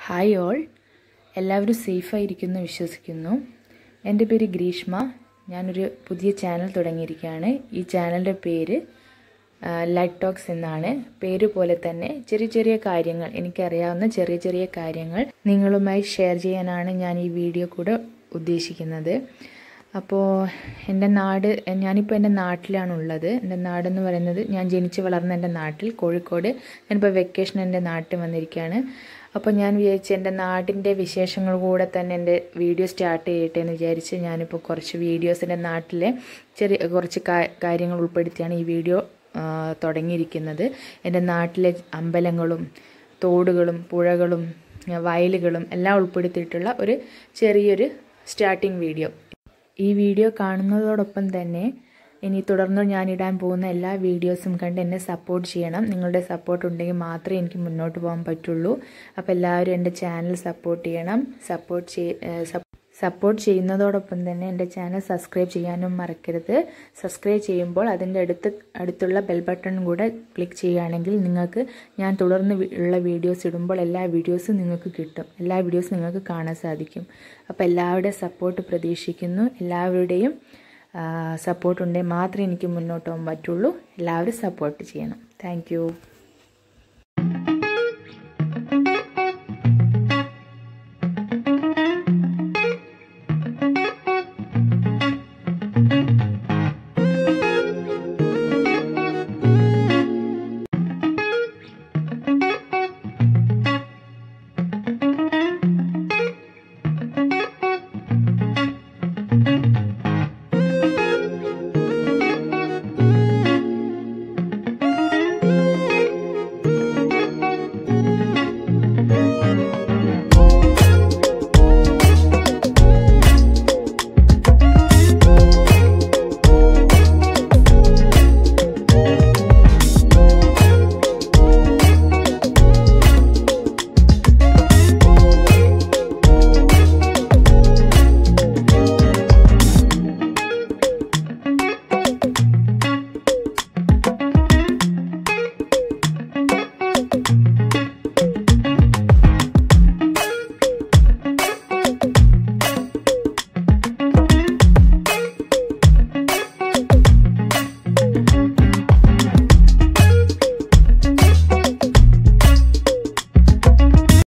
Hi all, എല്ലാവരും സേഫായിരിക്കുന്നു വിശ്വസിക്കുന്നു. എൻ്റെ പേര് ഗ്രീഷ്മ. ഞാനൊരു പുതിയ ചാനൽ തുടങ്ങിയിരിക്കുകയാണ്. ഈ ചാനലിൻ്റെ പേര് ലൈറ്റ് ടോക്സ് എന്നാണ്. പേര് പോലെ തന്നെ ചെറിയ ചെറിയ കാര്യങ്ങൾ, എനിക്കറിയാവുന്ന ചെറിയ ചെറിയ കാര്യങ്ങൾ നിങ്ങളുമായി ഷെയർ ചെയ്യാനാണ് ഞാൻ ഈ വീഡിയോ കൂടെ ഉദ്ദേശിക്കുന്നത്. അപ്പോൾ ഞാനിപ്പോൾ എൻ്റെ നാട്ടിലാണുള്ളത്. എൻ്റെ നാടെന്ന് പറയുന്നത്, ഞാൻ ജനിച്ച് വളർന്ന എൻ്റെ നാട്ടിൽ കോഴിക്കോട്. ഞാനിപ്പോൾ വെക്കേഷൻ എൻ്റെ നാട്ടിൽ വന്നിരിക്കുകയാണ്. അപ്പോൾ ഞാൻ വിചാരിച്ചു എൻ്റെ നാടിൻ്റെ വിശേഷങ്ങൾ കൂടെ തന്നെ എൻ്റെ വീഡിയോ സ്റ്റാർട്ട് ചെയ്യട്ടെ എന്ന് വിചാരിച്ച് ഞാനിപ്പോൾ കുറച്ച് വീഡിയോസ് എൻ്റെ നാട്ടിലെ കുറച്ച് കാര്യങ്ങൾ ഉൾപ്പെടുത്തിയാണ് ഈ വീഡിയോ തുടങ്ങിയിരിക്കുന്നത്. എൻ്റെ നാട്ടിലെ അമ്പലങ്ങളും തോടുകളും പുഴകളും വയലുകളും എല്ലാം ഉൾപ്പെടുത്തിയിട്ടുള്ള ഒരു ചെറിയൊരു സ്റ്റാർട്ടിംഗ് വീഡിയോ. ഈ വീഡിയോ കാണുന്നതോടൊപ്പം തന്നെ ഇനി തുടർന്ന് ഞാനിടാൻ പോകുന്ന എല്ലാ വീഡിയോസും കണ്ട് എന്നെ സപ്പോർട്ട് ചെയ്യണം. നിങ്ങളുടെ സപ്പോർട്ട് ഉണ്ടെങ്കിൽ മാത്രമേ എനിക്ക് മുന്നോട്ട് പോകാൻ പറ്റുള്ളൂ. അപ്പോൾ എല്ലാവരും എൻ്റെ ചാനൽ സപ്പോർട്ട് ചെയ്യണം. സപ്പോർട്ട് ചെയ്യുന്നതോടൊപ്പം തന്നെ എൻ്റെ ചാനൽ സബ്സ്ക്രൈബ് ചെയ്യാനും മറക്കരുത്. സബ്സ്ക്രൈബ് ചെയ്യുമ്പോൾ അതിൻ്റെ അടുത്തുള്ള ബെൽ ബട്ടൺ കൂടെ ക്ലിക്ക് ചെയ്യുകയാണെങ്കിൽ നിങ്ങൾക്ക് ഞാൻ തുടർന്ന് ഉള്ള വീഡിയോസ് ഇടുമ്പോൾ എല്ലാ വീഡിയോസും നിങ്ങൾക്ക് കിട്ടും. എല്ലാ വീഡിയോസും നിങ്ങൾക്ക് കാണാൻ സാധിക്കും. അപ്പോൾ എല്ലാവരുടെയും സപ്പോർട്ട് പ്രതീക്ഷിക്കുന്നു. എല്ലാവരുടെയും സപ്പോർട്ട് ഉണ്ടെങ്കിൽ മാത്രമേ എനിക്ക് മുന്നോട്ട് പോകാൻ പറ്റുള്ളൂ. എല്ലാവരും സപ്പോർട്ട് ചെയ്യണം. താങ്ക്